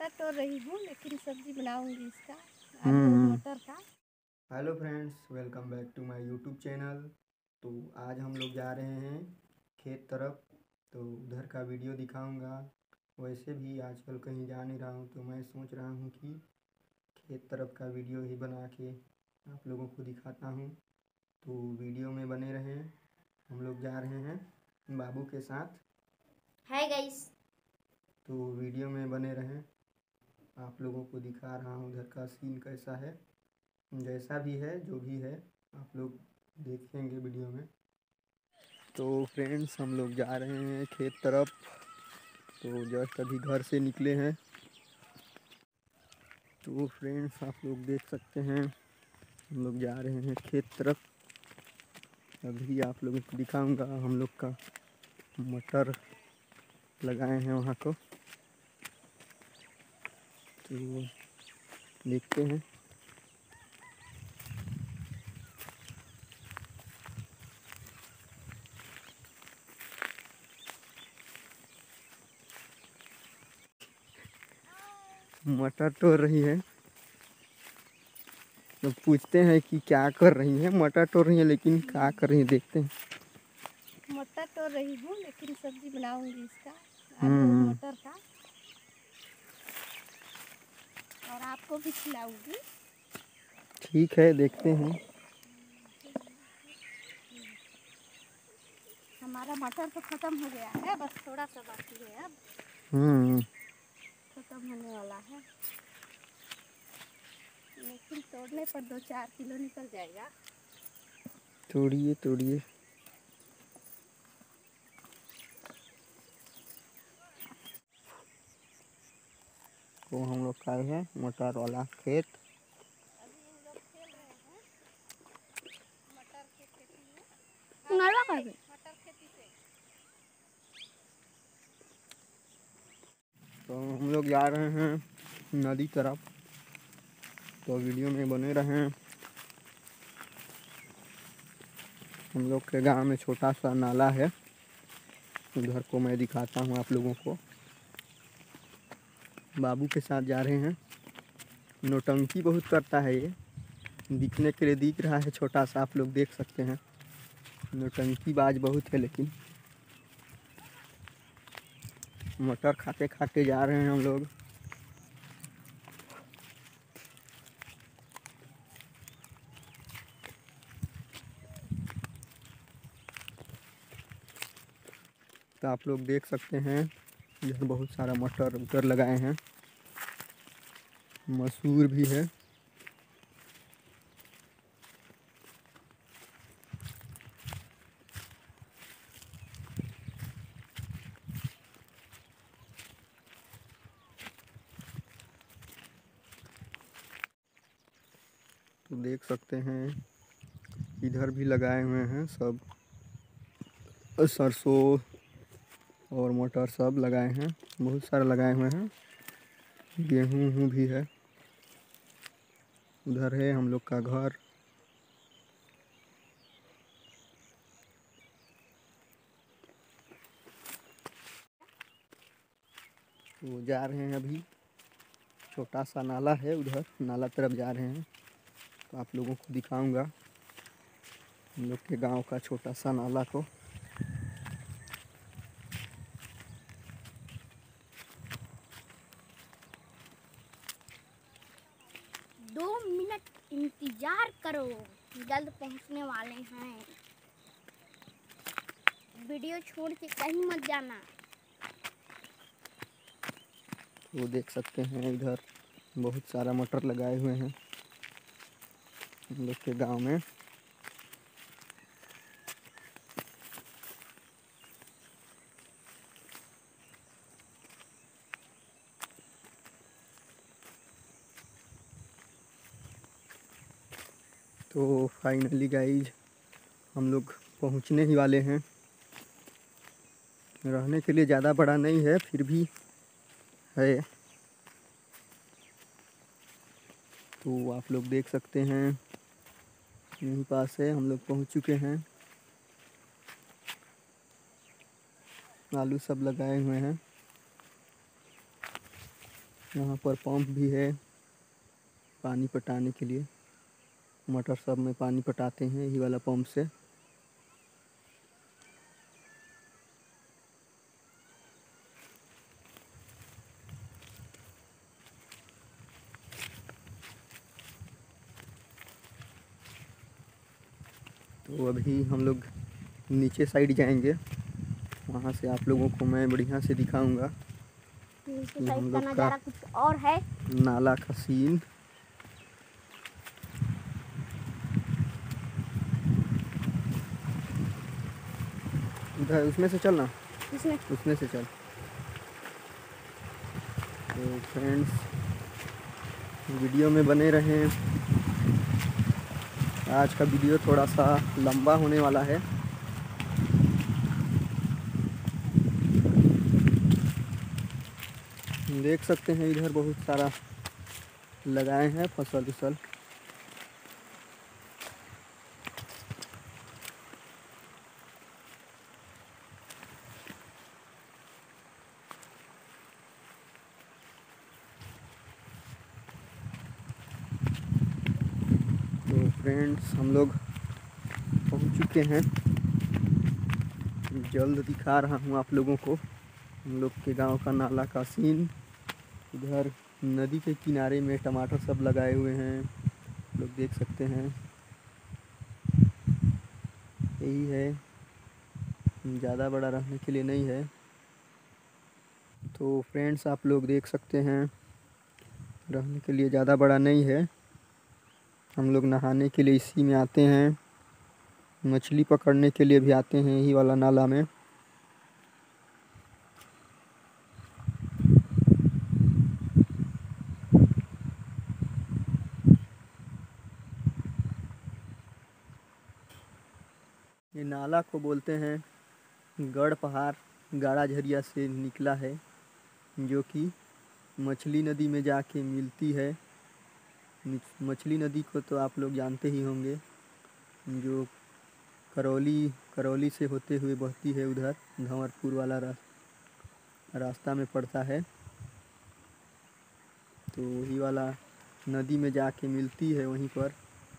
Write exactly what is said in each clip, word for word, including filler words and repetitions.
मटर तो रही हूँ लेकिन सब्जी बनाऊंगी इसका, आलू और हम्म। मटर का। Hello friends, welcome back to my YouTube channel. तो आज हम लोग जा रहे हैं खेत तरफ। तो उधर का वीडियो दिखाऊंगा। वैसे भी आजकल कहीं जा नहीं रहा हूँ, तो मैं सोच रहा हूँ कि खेत तरफ का वीडियो ही बना के आप लोगों को दिखाता हूँ। तो वीडियो में बने रहें। हम लोग जा रहे हैं बाबू के साथ। Hi guys. तो वीडियो में बने रहें। आप लोगों को दिखा रहा हूँ उधर का सीन कैसा है। जैसा भी है, जो भी है, आप लोग देखेंगे वीडियो में। तो फ्रेंड्स, हम लोग जा रहे हैं खेत तरफ। तो जस्ट अभी घर से निकले हैं। तो फ्रेंड्स, आप लोग देख सकते हैं हम लोग जा रहे हैं खेत तरफ। अभी आप लोगों को दिखाऊंगा हम लोग का मटर लगाए हैं वहाँ को। तो देखते हैं। मटर तोड़ रही है। तो पूछते हैं कि क्या कर रही है। मटर तोड़ रही है, लेकिन क्या कर रही है देखते हैं। मटर तो रही हूँ लेकिन सब्जी बनाऊंगी इसका, आलू और हम्म। मटर का, और आपको भी खिलाऊंगी। ठीक है, देखते हैं। हमारा मटर तो खत्म हो गया है, बस थोड़ा सा बाकी है, अब हम्म। खत्म होने वाला है। लेकिन तोड़ने पर दो चार किलो निकल जाएगा। तोड़िए तोड़िए। तो हम लोग का है मटर वाला खेत। अभी हम लोग खेल रहे हैं मटर की खेती में। नलवा कर दे। मटर खेती से तो हम लोग जा रहे हैं नदी तरफ। तो वीडियो में बने रहें। हम लोग के गांव में छोटा सा नाला है, उधर को मैं दिखाता हूँ आप लोगों को। बाबू के साथ जा रहे हैं। नौटंकी बहुत करता है ये। दिखने के लिए दिख रहा है छोटा सा, आप लोग देख सकते हैं। नौटंकी बाज बहुत है, लेकिन मटर खाते खाते जा रहे हैं हम लोग। तो आप लोग देख सकते हैं इधर बहुत सारा मटर उटर लगाए हैं। मसूर भी है। तो देख सकते हैं इधर भी लगाए हुए हैं सब। सरसों और मटर सब लगाए हैं, बहुत सारे लगाए हुए हैं। गेहूँ वूँ भी है। उधर है हम लोग का घर। तो जा रहे हैं अभी। छोटा सा नाला है, उधर नाला तरफ जा रहे हैं। तो आप लोगों को दिखाऊंगा हम लोग के गांव का छोटा सा नाला को। दो मिनट इंतजार करो, जल्द पहुंचने वाले हैं। वीडियो छोड़ के कहीं मत जाना। वो देख सकते हैं इधर बहुत सारा मटर लगाए हुए हैं हम लोग के गांव में। तो फाइनली गाइज हम लोग पहुंचने ही वाले हैं। रहने के लिए ज़्यादा बड़ा नहीं है, फिर भी है। तो आप लोग देख सकते हैं यहीं पास है, हम लोग पहुंच चुके हैं। आलू सब लगाए हुए हैं। यहाँ पर पंप भी है पानी पटाने के लिए। मटर सब में पानी पटाते हैं यही वाला पंप से। तो अभी हम लोग नीचे साइड जाएंगे, वहाँ से आप लोगों को मैं बढ़िया से दिखाऊंगा नीचे साइड का नज़ारा कुछ और है। नाला का सीन। उधर उसमें से चलना, इसमें उसमें से चल। तो फ्रेंड्स वीडियो में बने रहें। आज का वीडियो थोड़ा सा लंबा होने वाला है। देख सकते हैं इधर बहुत सारा लगाए हैं फसल उसल। तो फ्रेंड्स हम लोग पहुंच चुके हैं। जल्द दिखा रहा हूं आप लोगों को हम लोग के गांव का नाला का सीन। इधर नदी के किनारे में टमाटर सब लगाए हुए हैं, लोग देख सकते हैं। यही है, ज़्यादा बड़ा रहने के लिए नहीं है। तो फ्रेंड्स आप लोग देख सकते हैं रहने के लिए ज़्यादा बड़ा नहीं है। हम लोग नहाने के लिए इसी में आते हैं, मछली पकड़ने के लिए भी आते हैं यही वाला नाला में। ये नाला को बोलते हैं गढ़ पहाड़ गाड़ा झरिया से निकला है, जो कि मछली नदी में जाके मिलती है। मछली नदी को तो आप लोग जानते ही होंगे, जो करौली करौली से होते हुए बहती है, उधर धंवरपुर वाला रास्ता में पड़ता है। तो वही वाला नदी में जाके मिलती है वहीं पर।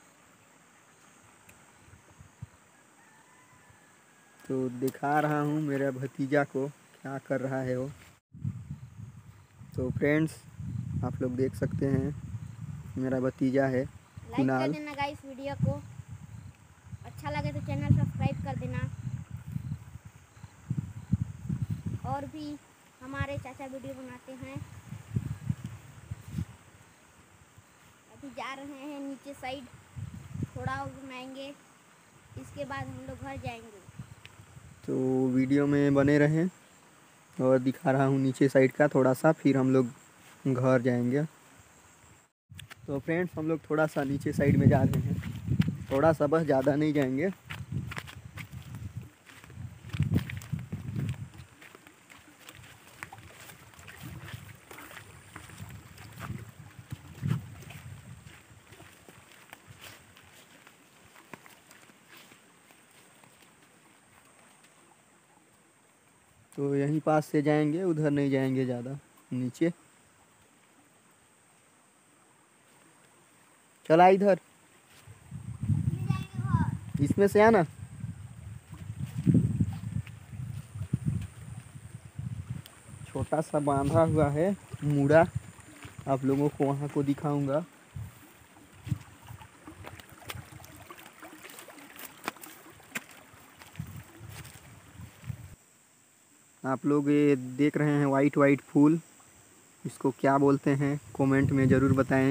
तो दिखा रहा हूँ मेरा भतीजा को क्या कर रहा है वो। तो फ्रेंड्स आप लोग देख सकते हैं मेरा भतीजा है कुणाल। लाइक कर देना गाइस वीडियो को, अच्छा लगे तो चैनल सब्सक्राइब कर देना। और भी हमारे चाचा वीडियो बनाते हैं। अभी जा रहे हैं नीचे साइड, थोड़ा और घुमाएंगे, इसके बाद हम लोग घर जाएंगे। तो वीडियो में बने रहें और दिखा रहा हूँ नीचे साइड का थोड़ा सा, फिर हम लोग घर जाएंगे। तो फ्रेंड्स हम लोग थोड़ा सा नीचे साइड में जा रहे हैं, थोड़ा सा बस, ज़्यादा नहीं जाएंगे। तो यहीं पास से जाएंगे, उधर नहीं जाएंगे ज़्यादा नीचे। चला इधर, इसमें से आना। छोटा सा बांधा हुआ है मुड़ा, आप लोगों को वहाँ को दिखाऊंगा। आप लोग ये देख रहे हैं वाइट वाइट फूल, इसको क्या बोलते हैं कमेंट में ज़रूर बताएं।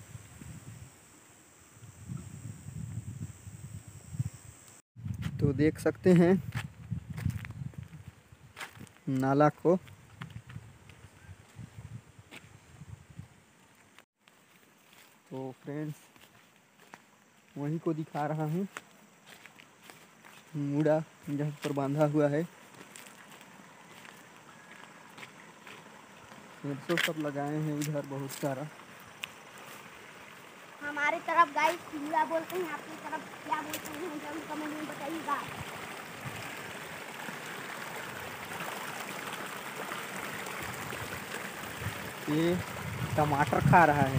तो देख सकते हैं नाला को। तो फ्रेंड्स वहीं को दिखा रहा हूँ, मुड़ा जहाँ पर बांधा हुआ है। सरसों सब लगाए हैं इधर बहुत सारा। हमारे तरफ गाइस मुड़ा बोलते हैं, आपकी तरफ क्या बोलते हैं जरूर कमेंट में बताइएगा। ये टमाटर खा रहा है।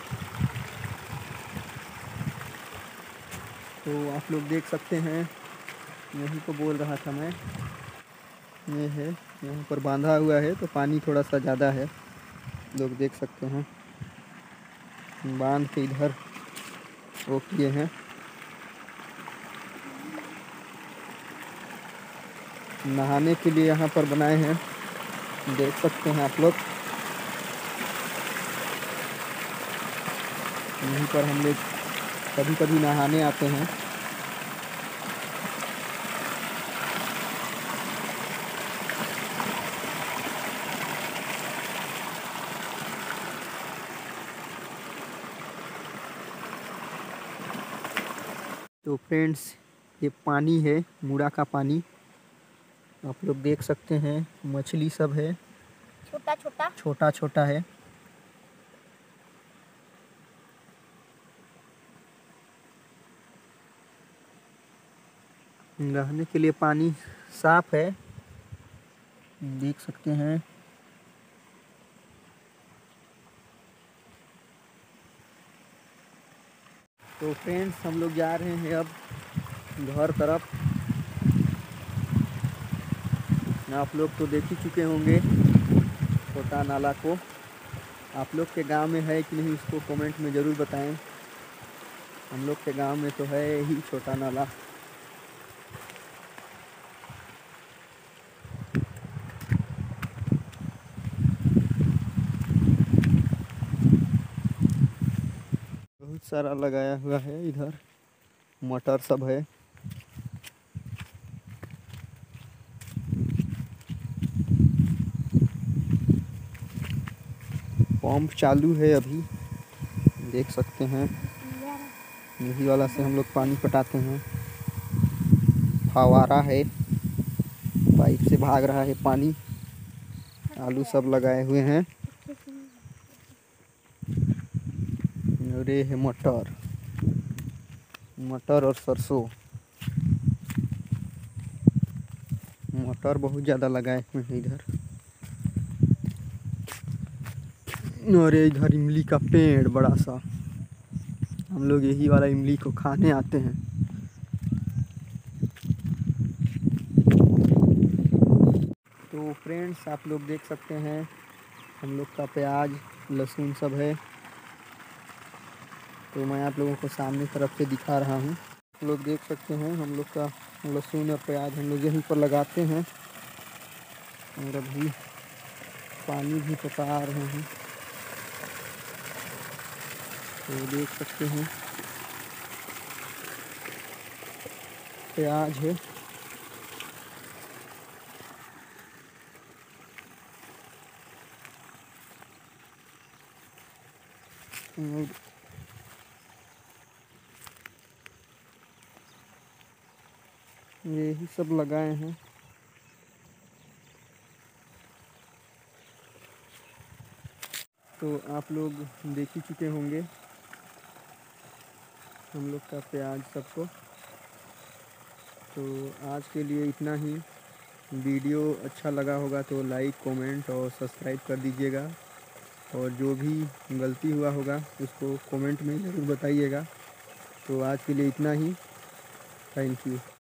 तो आप लोग देख सकते हैं, यही को बोल रहा था मैं, ये है यहाँ पर बांधा हुआ है तो पानी थोड़ा सा ज़्यादा है, लोग देख सकते हैं। बांध के इधर वो किए हैं, नहाने के लिए यहाँ पर बनाए हैं, देख सकते हैं आप लोग। यहीं पर हम लोग कभी कभी नहाने आते हैं। तो फ्रेंड्स, ये पानी है, मुड़ा का पानी, आप लोग देख सकते हैं। मछली सब है, छोटा छोटा छोटा छोटा है। नहाने के लिए पानी साफ है, देख सकते हैं। तो फ्रेंड्स, हम लोग जा रहे हैं अब घर तरफ। आप लोग तो देख ही चुके होंगे छोटा नाला को। आप लोग के गांव में है कि नहीं इसको कमेंट में ज़रूर बताएं। हम लोग के गांव में तो है ही छोटा नाला। बहुत सारा लगाया हुआ है, इधर मटर सब है। पंप चालू है अभी, देख सकते हैं। यही वाला से हम लोग पानी पटाते हैं। फवारा है, पाइप से भाग रहा है पानी। आलू सब लगाए हुए हैं और ये है मटर मटर और सरसों। मटर बहुत ज़्यादा लगाए हुए हैं इधर। और ये इधर इमली का पेड़ बड़ा सा, हम लोग यही वाला इमली को खाने आते हैं। तो फ्रेंड्स, आप लोग देख सकते हैं, हम लोग का प्याज लहसुन सब है। तो मैं आप लोगों को सामने तरफ से दिखा रहा हूँ। आप लोग देख सकते हैं, हम लोग का लहसुन और प्याज हम लोग यहीं पर लगाते हैं। और अभी पानी भी पटा रहे हैं, तो देख सकते हैं प्याज है। और यही सब लगाए हैं। तो आप लोग देख ही चुके होंगे हम लोग का प्याज सबको। तो आज के लिए इतना ही। वीडियो अच्छा लगा होगा तो लाइक कमेंट और सब्सक्राइब कर दीजिएगा। और जो भी गलती हुआ होगा उसको कमेंट में ज़रूर बताइएगा। तो आज के लिए इतना ही। Thank you.